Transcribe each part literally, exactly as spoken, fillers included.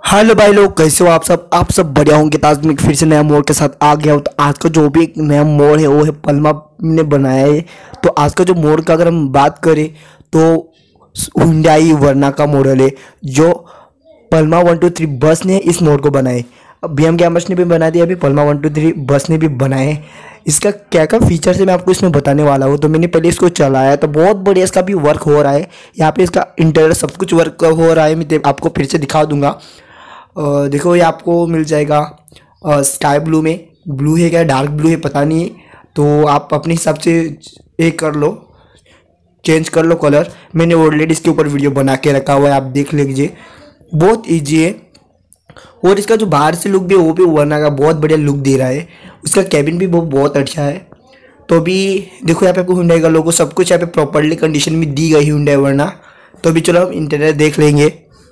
Hello भाई लोग, कैसे हो आप सब आप सब बढ़िया होंगे। तो आज मैं फिर से नया मोड के साथ आ गया हूँ। तो आज का जो भी एक नया मोड है वो है पलमा ने बनाया है। तो आज का जो मोड का अगर हम बात करें तो हुंडई वर्ना का मॉडल है जो पलमा वन टू थ्री बस ने इस मोड को बनाए। अब बी एम कैमर्स ने भी बना दिया, अभी पलमा वन टू थ्री बस ने भी बनाए। इसका क्या क्या फीचर्स है मैं आपको इसमें बताने वाला हूँ। तो मैंने पहले इसको चलाया तो बहुत बढ़िया इसका भी वर्क हो रहा है। यहाँ पे इसका इंटीरियर सब कुछ वर्क हो रहा है। मैं आपको फिर से दिखा दूंगा। अ, देखो ये आपको मिल जाएगा स्काई ब्लू में। ब्लू है क्या डार्क ब्लू है पता नहीं, तो आप अपने हिसाब से एक कर लो, चेंज कर लो कलर। मैंने ऑलरेडी इसके ऊपर वीडियो बना के रखा हुआ है, आप देख लीजिए। बहुत इजी है और इसका जो बाहर से लुक भी है वो भी वर्ना का बहुत बढ़िया लुक दे रहा है। उसका कैबिन भी बहुत बहुत अच्छा है। तो अभी देखो यहाँ पे आपको हुंडई का लोगो सब कुछ यहाँ पे प्रॉपर्ली कंडीशन में दी गई हुंडई वर्ना। तो अभी चलो हम इंटीरियर देख लेंगे।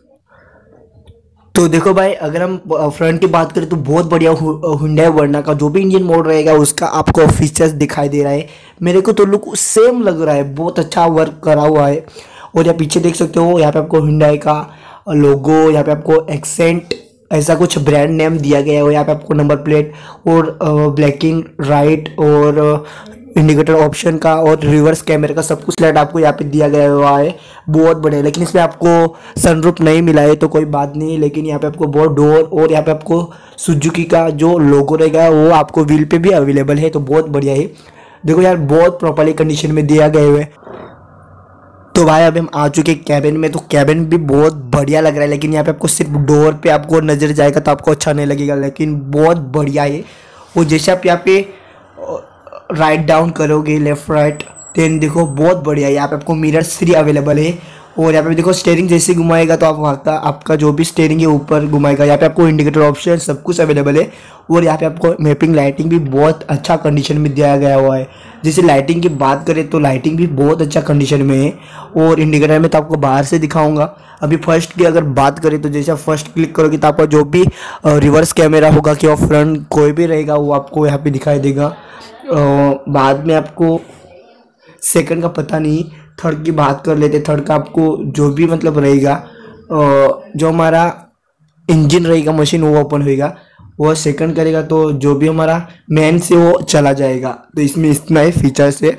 तो देखो भाई, अगर हम फ्रंट की बात करें तो बहुत बढ़िया हुंडई वर्ना का जो भी इंजन मोड रहेगा उसका आपको फीचर्स दिखाई दे रहा है। मेरे को तो लुक सेम लग रहा है, बहुत अच्छा वर्क करा हुआ है। और यहाँ पीछे देख सकते हो, यहाँ पे आपको हुंडई का लोगो, यहाँ पे आपको एक्सेंट ऐसा कुछ ब्रांड नेम दिया गया है। और यहाँ पे आपको नंबर प्लेट और ब्लैकिंग राइट और इंडिकेटर ऑप्शन का और रिवर्स कैमरे का सब कुछ लाइट आपको यहाँ पे दिया गया हुआ है। बहुत बढ़िया। लेकिन इसमें आपको सनरूफ नहीं मिला है तो कोई बात नहीं, लेकिन यहाँ पे आपको बहुत डोर और यहाँ पे आपको सुजुकी का जो लोगो रहेगा वो आपको व्हील पे भी अवेलेबल है। तो बहुत बढ़िया है। देखो यार, बहुत प्रॉपरली कंडीशन में दिया गया हुआ है। तो भाई अभी हम आ चुके कैबिन में। तो कैबिन भी बहुत बढ़िया लग रहा है, लेकिन यहाँ पे आपको सिर्फ डोर पे आपको नजर जाएगा तो आपको अच्छा नहीं लगेगा, लेकिन बहुत बढ़िया है। और जैसे आप यहाँ पे राइट डाउन करोगे लेफ्ट राइट, देन देखो बहुत बढ़िया है। यहाँ पे आपको मिरर थ्री अवेलेबल है। और यहाँ पे देखो स्टेयरिंग जैसे घुमाएगा तो आप वहाँ का आपका जो भी स्टेयरिंग है ऊपर घुमाएगा। यहाँ पे आपको इंडिकेटर ऑप्शन सब कुछ अवेलेबल है। और यहाँ पे आपको मैपिंग लाइटिंग भी बहुत अच्छा कंडीशन में दिया गया हुआ है। जैसे लाइटिंग की बात करें तो लाइटिंग भी बहुत अच्छा कंडीशन में है। और इंडिकेटर में तो आपको बाहर से दिखाऊंगा। अभी फर्स्ट की अगर बात करें तो जैसे आप फर्स्ट क्लिक करोगे तो आपका जो भी रिवर्स कैमरा होगा कि फ्रंट कोई भी रहेगा वो आपको यहाँ पे दिखाई देगा। बाद में आपको सेकंड का पता नहीं, थर्ड की बात कर लेते। थर्ड का आपको जो भी मतलब रहेगा, जो हमारा इंजन रहेगा मशीन वो ओपन होएगा, वो सेकंड करेगा तो जो भी हमारा मेन से वो चला जाएगा। तो इसमें इतना ही फीचर्स है।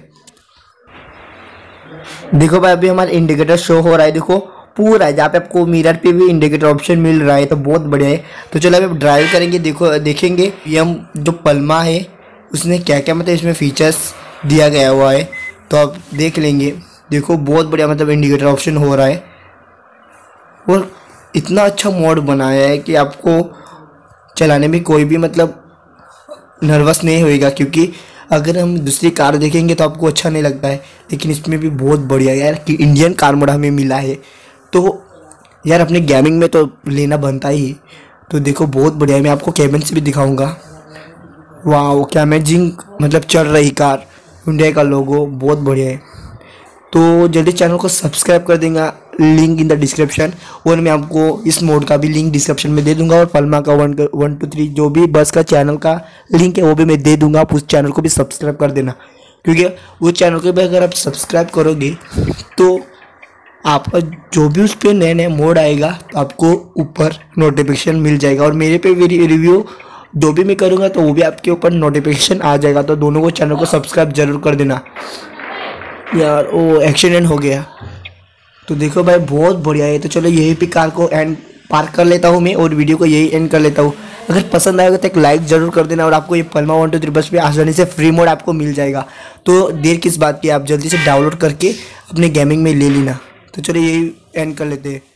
देखो भाई, अभी हमारा इंडिकेटर शो हो रहा है, देखो पूरा है। जहाँ पे आपको मिरर पे भी इंडिकेटर ऑप्शन मिल रहा है, तो बहुत बढ़िया है। तो चलो अभी ड्राइव करेंगे, देखो देखेंगे ये हम जो पलमा है उसने क्या क्या मतलब इसमें फीचर्स दिया गया हुआ है, तो आप देख लेंगे। देखो बहुत बढ़िया मतलब इंडिकेटर ऑप्शन हो रहा है। और इतना अच्छा मोड बनाया है कि आपको चलाने में कोई भी मतलब नर्वस नहीं होएगा, क्योंकि अगर हम दूसरी कार देखेंगे तो आपको अच्छा नहीं लगता है, लेकिन इसमें भी बहुत बढ़िया यार कि इंडियन कार मोड हमें मिला है। तो यार अपने गेमिंग में तो लेना बनता ही। तो देखो बहुत बढ़िया है। मैं आपको कैबिन से भी दिखाऊंगा। वाह क्या अमेजिंग मतलब चल रही कार, हुंडई का लोगो बहुत बढ़िया है। तो जल्दी चैनल को सब्सक्राइब कर देंगे, लिंक इन द डिस्क्रिप्शन। और मैं आपको इस मोड का भी लिंक डिस्क्रिप्शन में दे दूंगा। और पलमा का वन वन टू थ्री जो भी बस का चैनल का लिंक है वो भी मैं दे दूंगा। आप उस चैनल को भी सब्सक्राइब कर देना, क्योंकि उस चैनल को भी अगर आप सब्सक्राइब करोगे तो आपका जो भी उस पर नए नए मोड आएगा तो आपको ऊपर नोटिफिकेशन मिल जाएगा। और मेरे पे भी रिव्यू जो भी मैं करूँगा तो वो भी आपके ऊपर नोटिफिकेशन आ जाएगा। तो दोनों को चैनल को सब्सक्राइब जरूर कर देना। यार वो एक्सीडेंट हो गया। तो देखो भाई बहुत बढ़िया है। तो चलो यही पे कार को एंड पार्क कर लेता हूँ मैं और वीडियो को यही एंड कर लेता हूँ। अगर पसंद आएगा तो एक लाइक जरूर कर देना। और आपको ये पलमा वन टू थ्री बस पे आसानी से फ्री मोड आपको मिल जाएगा। तो देर किस बात की, आप जल्दी से डाउनलोड करके अपने गेमिंग में ले लेना। तो चलो यही एंड कर लेते हैं।